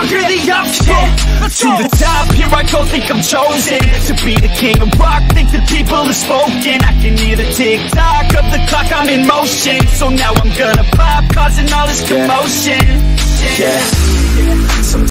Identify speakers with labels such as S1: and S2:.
S1: hear the outro. To the top, here I go, think I'm chosen to be the king of rock, think the people have spoken. I can hear the tick-tock of the clock, I'm in motion. So now I'm gonna pop, causing all this commotion. Yeah.